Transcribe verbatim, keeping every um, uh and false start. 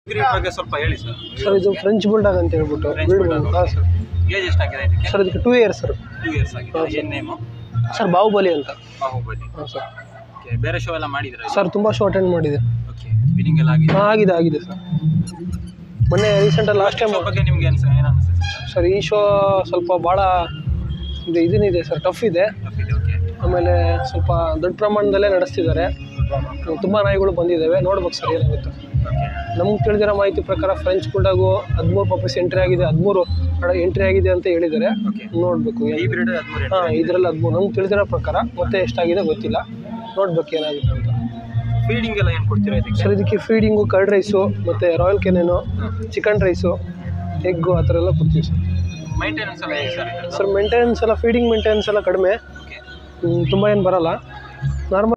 ಬಗ್ಗೆ ಸ್ವಲ್ಪ ಹೇಳಿ ಸರ್. ಸರ್ ಇದು ಫ್ರೆಂಚ್ ಬುಲ್ಡಾಗ್ ಅಂತ ಹೇಳ್ಬಿಟ್ಟು ಹಾಂ ಸರ್. ಏಜ್ ಎಷ್ಟಾಗಿದೆ ಇದಕ್ಕೆ? ಸರ್ ಇದಕ್ಕೆ two years sir. Two years ಆಗಿದೆ. ಏನು ನೇಮು? ಸರ್ ಬಾಹುಬಲಿ ಅಂತ. ಬಾಹುಬಲಿ. ಹಾಂ ಸರ್. ಓಕೆ, ಬೇರೆ ಶೋ ಎಲ್ಲ ಮಾಡಿದ್ರೆ ಸರ್ ತುಂಬ ಶೋ ಅಟೆಂಡ್ ಮಾಡಿದೆ. ಓಕೆ, ವಿನಿಂಗ್ ಎಲ್ಲ ಆಗಿದೆ? ಹಾಂ ಆಗಿದೆ ಆಗಿದೆ ಸರ್. ಮೊನ್ನೆ ರೀಸೆಂಟಾಗಿ ಲಾಸ್ಟ್ ಟೈಮ್ ಬಗ್ಗೆ ನಿಮ್ಗೆ ಅನ್ಸ ಏನು ಅನಿಸುತ್ತೆ ಸರ್? ಈ ಶೋ ಸ್ವಲ್ಪ ಭಾಳ ಇದು ಇದನ್ನಿದೆ ಸರ್, ಟಫ್ ಇದೆ. ಓಕೆ, ಆಮೇಲೆ ಸ್ವಲ್ಪ ದೊಡ್ಡ ಪ್ರಮಾಣದಲ್ಲೇ ನಡೆಸ್ತಿದ್ದಾರೆ. ತುಂಬ ನಾಯಿಗಳು ಬಂದಿದ್ದಾವೆ, ನೋಡ್ಬೇಕು ಸರ್ ಏನಾಗುತ್ತೆ. ನಮ್ಗೆ ತಿಳಿದಿರೋ ಮಾಹಿತಿ ಪ್ರಕಾರ ಫ್ರೆಂಚ್ ಬುಲ್ಡಾಗು ಹದಿಮೂರು ಪಪ್ಪೀಸ್ ಎಂಟ್ರಿ ಆಗಿದೆ, ಹದಿಮೂರು ಎಂಟ್ರಿ ಆಗಿದೆ ಅಂತ ಹೇಳಿದ್ದಾರೆ. ನೋಡಬೇಕು. ಹಾಂ, ಇದರಲ್ಲಿ ಹದಿಮೂರು ನಮ್ಗೆ ತಿಳಿದಿರೋ ಪ್ರಕಾರ. ಮತ್ತೆ ಎಷ್ಟಾಗಿದೆ ಗೊತ್ತಿಲ್ಲ, ನೋಡ್ಬೇಕು ಏನಾಗುತ್ತೆ ಅಂತ. ಫೀಡಿಂಗ್ ಎಲ್ಲ ಏನು ಕೊಡ್ತೀರಾ ಇದಕ್ಕೆ? ಸರ್ ಇದಕ್ಕೆ ಫೀಡಿಂಗು ಕರ್ಡ್ ರೈಸು ಮತ್ತು ರಾಯಲ್ ಕೆನೇನು, ಚಿಕನ್ ರೈಸು, ಎಗ್ಗು ಆ ಥರ ಎಲ್ಲ ಕೊಡ್ತೀವಿ ಸರ್. ಮೈಂಟೆನೆನ್ಸ್ ಎಲ್ಲ ಹೇಗೆ ಸರ್? ಸರ್ ಮೇಂಟೆನೆನ್ಸ್ ಎಲ್ಲ ಫೀಡಿಂಗ್ ಮೇಂಟೆನೆನ್ಸ್ ಎಲ್ಲ ಕಡಿಮೆ, ತುಂಬ ಏನು ಬರೋಲ್ಲ. ನಾರ್ಮಲ್